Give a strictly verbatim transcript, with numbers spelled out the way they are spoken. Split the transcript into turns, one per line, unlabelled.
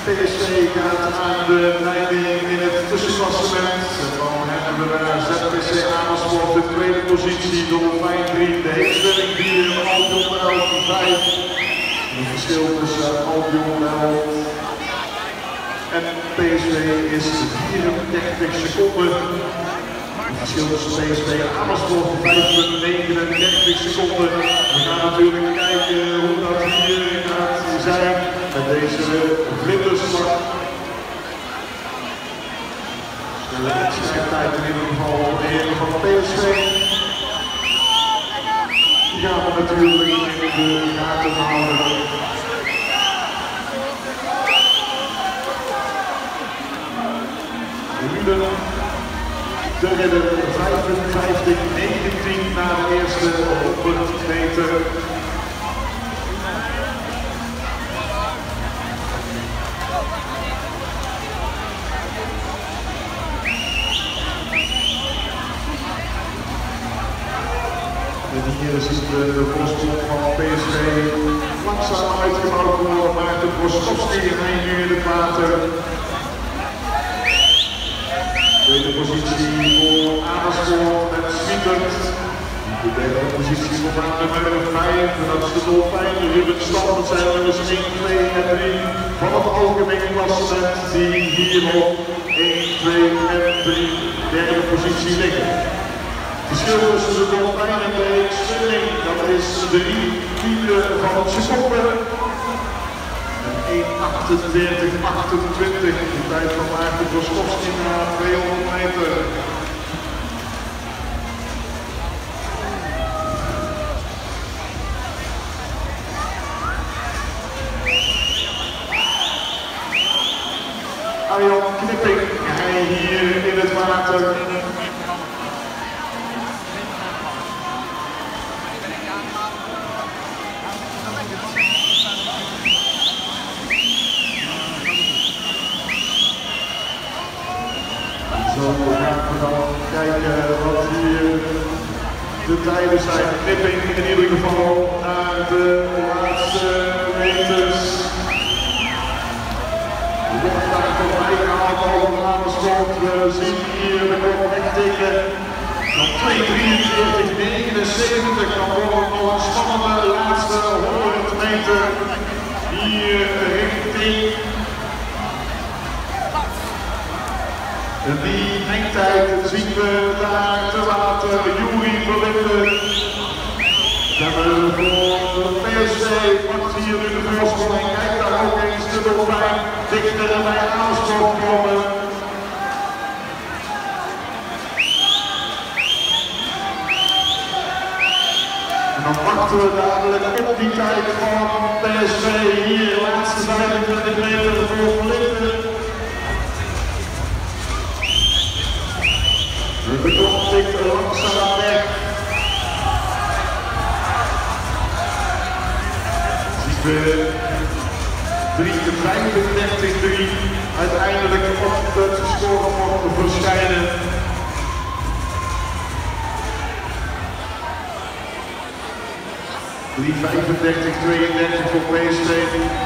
P S V gaat aan de leiding in het tussenklassement. Dan hebben we Z P C Amersfoort de tweede positie, Dolfijn drie, de Heemswerk vier, Albion elf, vijf. Het verschil tussen Albion elf en P S V is vierendertig seconden. Het verschil tussen P S V en Amersfoort vijf komma negenendertig seconden. We gaan natuurlijk kijken hoe dat hier gaat zijn met deze vlinderslag. De wedstrijdtijd in ieder geval de heren van P S V. Die gaan we natuurlijk in de gaten houden. Ruben, de ridder vijfenvijftig negentien na de eerste honderd meter. En hier ziet de, de voorsprong van P S V langzaam uitgebouwd worden, maar de Broskowski hij nu in het water. Tweede positie voor Amersfoort met Smietert. De derde positie voor baan nummer vijf, en dat is de Dolfijn. Ruben Stam, dat zijn nummers één, twee en drie van het algemeen klassement die hier op één, twee en drie derde positie liggen. Het verschil tussen de Dolfijn en de Heemswerk, dat is drie tiende van het seconde. één achtendertig achtentwintig, de tijd van Maarten Broskowski na tweehonderd meter. Arjan Knipping, hij hier in het water. Zo gaan we dan kijken wat hier de tijden zijn. Knipping in ieder geval naar de laatste meters. De wordt daar voorbij gehaald over Amersfoort. We zien hier de kop echt tegen nog twee drieënveertig negenenzeventig. Dan wordt het nog een spannende laatste honderd meter hier richting. En die mengtijd zien we daar te water, Juri Verlinden. We hebben voor de P S V pakt hier nu de voorsprong en kijkt daar ook eens de Dolfijn dichter bij Amersfoort komen. En dan wachten we dadelijk op die tijd van P S V hier, de laatste vijfentwintig meter voor Verlinden. De klok tikt langzaam weg. Zien we vijfendertig drie uiteindelijk op het scorebord verschijnen. drie vijfendertig tweeëndertig voor P S V.